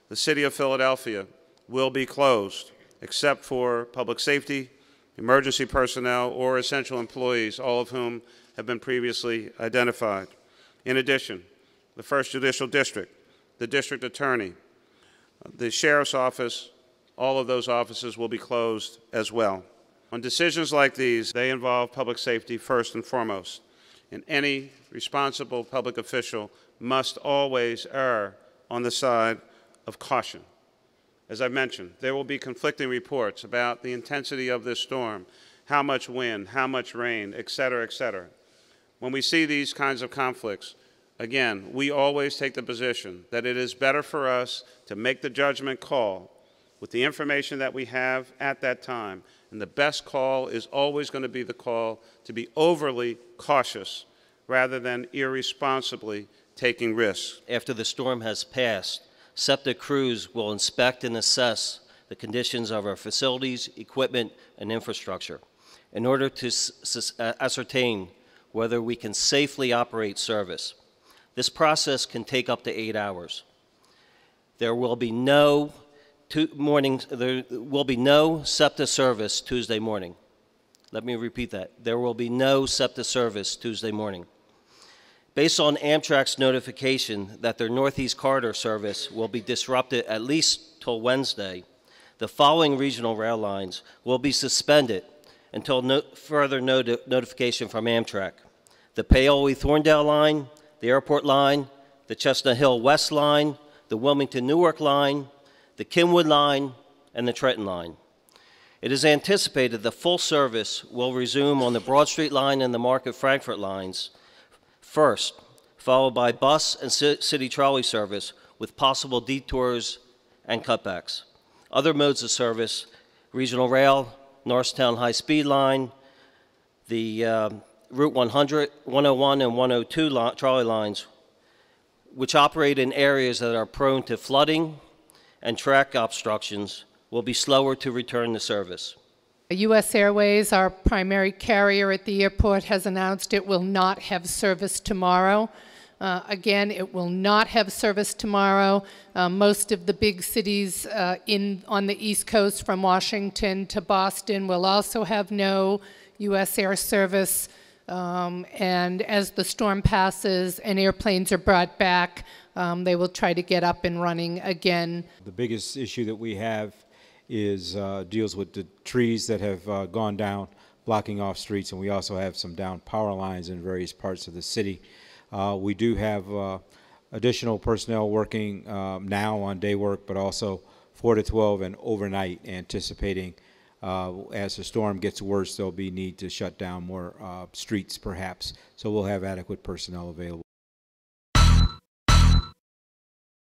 the City of Philadelphia will be closed, except for public safety, emergency personnel, or essential employees, all of whom have been previously identified. In addition, the First Judicial District, the District Attorney, the Sheriff's Office, all of those offices will be closed as well. On decisions like these, they involve public safety first and foremost, and any responsible public official must always err on the side of caution. As I mentioned, there will be conflicting reports about the intensity of this storm, how much wind, how much rain, et cetera, et cetera. When we see these kinds of conflicts, again, we always take the position that it is better for us to make the judgment call with the information that we have at that time. And the best call is always going to be the call to be overly cautious rather than irresponsibly taking risks. After the storm has passed, SEPTA crews will inspect and assess the conditions of our facilities, equipment, and infrastructure in order to ascertain whether we can safely operate service. This process can take up to 8 hours. There will be no SEPTA service Tuesday morning. Let me repeat that. There will be no SEPTA service Tuesday morning. Based on Amtrak's notification that their Northeast Corridor service will be disrupted at least till Wednesday, the following regional rail lines will be suspended until further notification from Amtrak: the Paoli-Thorndale line, the Airport line, the Chestnut Hill West line, the Wilmington-Newark line, the Kenwood line, and the Trenton line. It is anticipated the full service will resume on the Broad Street line and the Market-Frankfurt lines first, followed by bus and city trolley service with possible detours and cutbacks. Other modes of service: regional rail, Norristown High-Speed Line, the Route 100, 101, and 102 trolley lines, which operate in areas that are prone to flooding and track obstructions, will be slower to return to service. U.S. Airways, our primary carrier at the airport, has announced it will not have service tomorrow. Again, it will not have service tomorrow. Most of the big cities on the East Coast, from Washington to Boston, will also have no U.S. air service. And as the storm passes and airplanes are brought back, they will try to get up and running again. The biggest issue that we have is deals with the trees that have gone down, blocking off streets, and we also have some down power lines in various parts of the city. We do have additional personnel working now on day work, but also 4 to 12 and overnight, anticipating as the storm gets worse, there'll be need to shut down more streets perhaps, so we'll have adequate personnel available.